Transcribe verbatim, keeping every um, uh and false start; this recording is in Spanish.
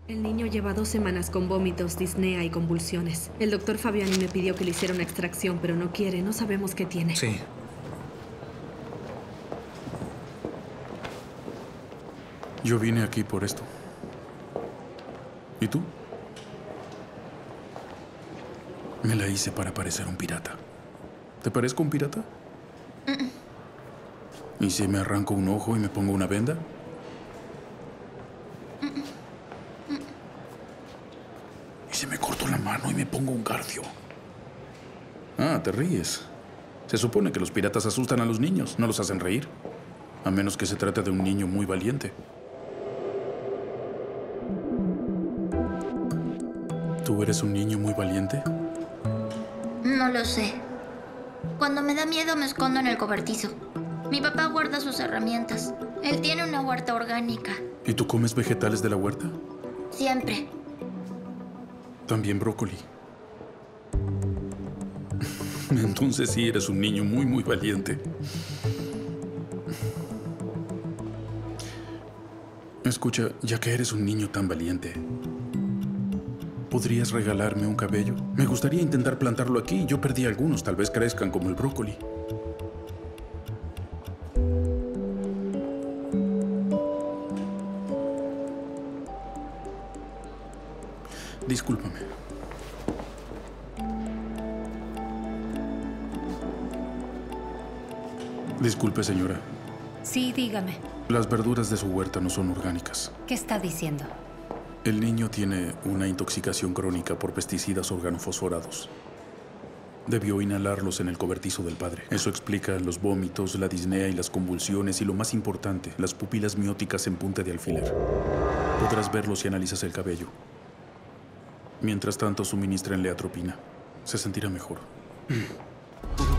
El niño lleva dos semanas con vómitos, disnea y convulsiones. El doctor Fabiani me pidió que le hiciera una extracción, pero no quiere. No sabemos qué tiene. Sí. Yo vine aquí por esto. ¿Y tú? Me la hice para parecer un pirata. ¿Te parezco un pirata? ¿Y si me arranco un ojo y me pongo una venda? ¿Y si me corto la mano y me pongo un garfio? Ah, te ríes. Se supone que los piratas asustan a los niños, no los hacen reír. A menos que se trate de un niño muy valiente. ¿Tú eres un niño muy valiente? No lo sé. Cuando me da miedo me escondo en el cobertizo. Mi papá guarda sus herramientas. Él tiene una huerta orgánica. ¿Y tú comes vegetales de la huerta? Siempre. También brócoli. Entonces sí eres un niño muy, muy valiente. Escucha, ya que eres un niño tan valiente, ¿podrías regalarme un cabello? Me gustaría intentar plantarlo aquí. Yo perdí algunos, tal vez crezcan como el brócoli. Discúlpame. Disculpe, señora. Sí, dígame. Las verduras de su huerta no son orgánicas. ¿Qué está diciendo? El niño tiene una intoxicación crónica por pesticidas organofosforados. Debió inhalarlos en el cobertizo del padre. Eso explica los vómitos, la disnea y las convulsiones y, lo más importante, las pupilas mióticas en punta de alfiler. Podrás verlo si analizas el cabello. Mientras tanto, suministrenle atropina. Se sentirá mejor.